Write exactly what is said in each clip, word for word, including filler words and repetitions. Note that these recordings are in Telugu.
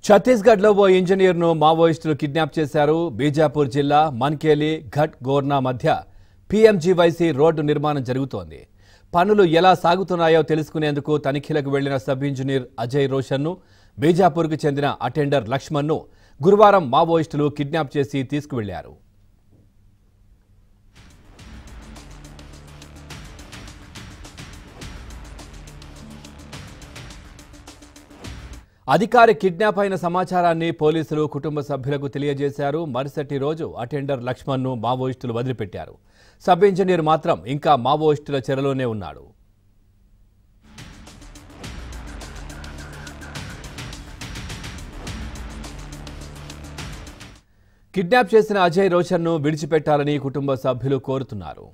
ఛత్తీస్గఢ్లో ఓ ఇంజనీర్ను మావోయిస్టులు కిడ్నాప్ చేశారు. బీజాపూర్ జిల్లా మన్కేలి ఘట్ గోర్నా మధ్య పీఎంజీవైసీ రోడ్డు నిర్మాణం జరుగుతోంది. పనులు ఎలా సాగుతున్నాయో తెలుసుకునేందుకు తనిఖీలకు వెళ్లిన సబ్ ఇంజనీర్ అజయ్ రోషన్ను, బీజాపూర్కు చెందిన అటెండర్ లక్ష్మణ్ను గురువారం మావోయిస్టులు కిడ్నాప్ చేసి తీసుకువెళ్లారు. అధికారి కిడ్నాప్ అయిన సమాచారాన్ని పోలీసులు కుటుంబ సభ్యులకు తెలియజేశారు. మరుసటి రోజు అటెండర్ లక్ష్మణ్ను మావోయిస్టులు వదిలిపెట్టారు. సబ్ ఇంజనీర్ మాత్రం ఇంకా మావోయిస్టుల చెరలోనే ఉన్నాడు. కిడ్నాప్ చేసిన అజయ్ రోషన్ను విడిచిపెట్టాలని కుటుంబ సభ్యులు కోరుతున్నారు.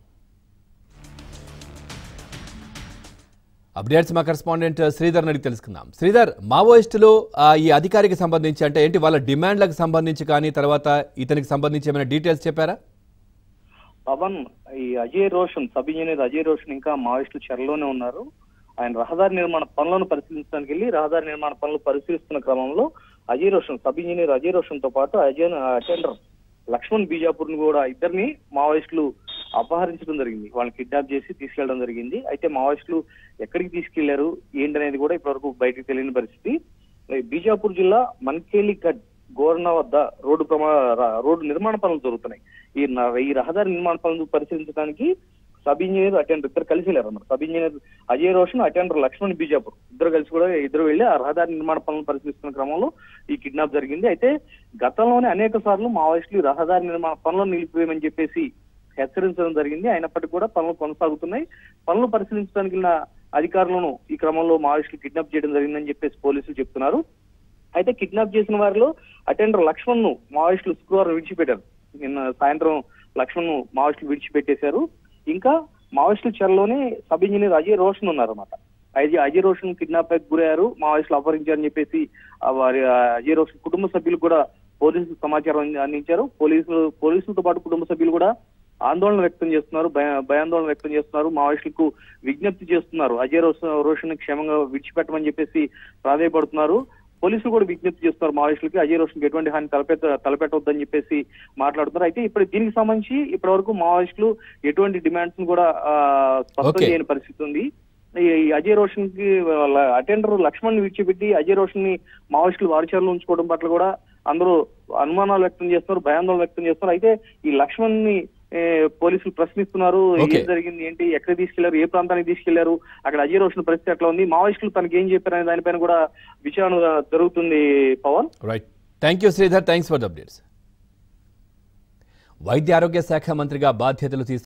అప్డేట్స్ మా కరెస్పాండెంట్ శ్రీధర్ అడిగి తెలుసుకుందాం. శ్రీధర్, మావోయిస్టులు ఈ అధికారికి సంబంధించి అంటే ఏంటి, వాళ్ళ డిమాండ్లకు సంబంధించి కానీ తర్వాత ఇతనికి సంబంధించి ఏమైనా డీటెయిల్స్ చెప్పారా? పవన్, ఈ అజయ్ రోషన్ సబ్ ఇంజనీర్ అజయ్ రోషన్ ఇంకా మావోయిస్టులు చెరలోనే ఉన్నారు. ఆయన రహదారి నిర్మాణ పనులను పరిశీలించడానికి వెళ్ళి రహదారి నిర్మాణ పనులు పరిశీలిస్తున్న క్రమంలో అజయ్ రోషన్ సబ్ ఇంజనీర్ అజయ్ రోషన్ తో పాటు అజయ్ అటెండర్ లక్ష్మణ్ బీజాపూర్ ను కూడా ఇద్దరిని మావోయిస్టులు అపహరించడం జరిగింది. వాళ్ళని కిడ్నాప్ చేసి తీసుకెళ్లడం జరిగింది. అయితే మావోయిస్టులు ఎక్కడికి తీసుకెళ్లారు ఏంటనేది కూడా ఇప్పటివరకు బయటకు తెలియని పరిస్థితి. బీజాపూర్ జిల్లా మన్కేలి ఘట్ గోర్నా వద్ద రోడ్డు ప్రమా రోడ్డు నిర్మాణ పనులు జరుగుతున్నాయి. ఈ ఈ రహదారి నిర్మాణ పనులు పరిశీలించడానికి సబ్ ఇంజనీర్ అటెండర్ ఇద్దరు కలిసి వెళ్ళారు అన్నమాట. Sub engineer Ajay Roshan, attender Lakshman Bijapur ఇద్దరు కలిసి కూడా ఇద్దరు వెళ్లి ఆ రహదారి నిర్మాణ పనులు పరిశీలిస్తున్న క్రమంలో ఈ కిడ్నాప్ జరిగింది. అయితే గతంలోనే అనేక సార్లు మావోయిస్టులు రహదారి నిర్మాణ పనులను నిలిపివేయమని చెప్పేసి హెచ్చరించడం జరిగింది. అయినప్పటికీ కూడా పనులు కొనసాగుతున్నాయి. పనులు పరిశీలించడానికి వెళ్ళిన అధికారులను ఈ క్రమంలో మావోయిస్టులు కిడ్నాప్ చేయడం జరిగిందని చెప్పేసి పోలీసులు చెప్తున్నారు. అయితే కిడ్నాప్ చేసిన వారిలో అటెండర్ లక్ష్మణ్ ను మావోయిస్టులు శుక్రవారం విడిచిపెట్టారు. నిన్న సాయంత్రం లక్ష్మణ్ ను మావోయిస్టులు విడిచిపెట్టేశారు. ఇంకా మావోయిస్టుల చెరలోనే సబ్ ఇంజనీర్ అజయ్ రోషన్ ఉన్నారన్నమాట. అజయ్ అజయ్ రోషన్ కిడ్నాప్ గురయ్యారు, మావోయిస్టులు అపహరించారని చెప్పేసి వారి అజయ్ రోషన్ కుటుంబ సభ్యులు కూడా పోలీసులు సమాచారం అందించారు. పోలీసులు పోలీసులతో పాటు కుటుంబ సభ్యులు కూడా ఆందోళన వ్యక్తం చేస్తున్నారు, భయ భయాందోళన వ్యక్తం చేస్తున్నారు. మావోయిస్టులకు విజ్ఞప్తి చేస్తున్నారు అజయ్ రోషన్ క్షేమంగా విడిచిపెట్టమని చెప్పేసి ప్రాధాయపడుతున్నారు. పోలీసులు కూడా విజ్ఞప్తి చేస్తున్నారు మావోయిస్టులకి అజయ్ రోషన్కి ఎటువంటి హాని తలపెట్ట తలపెట్టవద్దని చెప్పేసి మాట్లాడుతున్నారు. అయితే ఇప్పుడు దీనికి సంబంధించి ఇప్పటి వరకు మావోయిస్టులు ఎటువంటి డిమాండ్స్ కూడా స్పష్టం చేయని పరిస్థితి ఉంది. ఈ అజయ్ రోషన్ కి అటెండర్ లక్ష్మణ్ విడిచిపెట్టి అజయ్ రోషన్ ని మావోయిస్టులు వారిచర్లు ఉంచుకోవడం పట్ల కూడా అందరూ అనుమానాలు వ్యక్తం చేస్తున్నారు, భయాందోళన వ్యక్తం చేస్తున్నారు. అయితే ఈ లక్ష్మణ్ ని పోలీసులు ప్రశ్నిస్తున్నారు. ఏం జరిగింది, ఏంటి, ఎక్కడ తీసుకెళ్లారు, ఏ ప్రాంతానికి తీసుకెళ్లారు, అక్కడ అజయ్ రోషన్ పరిస్థితి ఎట్లా ఉంది, మావోయిస్టులు తనకి ఏం చెప్పారనే దానిపైన కూడా విచారణ జరుగుతుంది. Pavan, right, thank you Sridhar, thanks for the updates. వైద్య ఆరోగ్య శాఖ మంత్రిగా బాధ్యతలు తీసుకు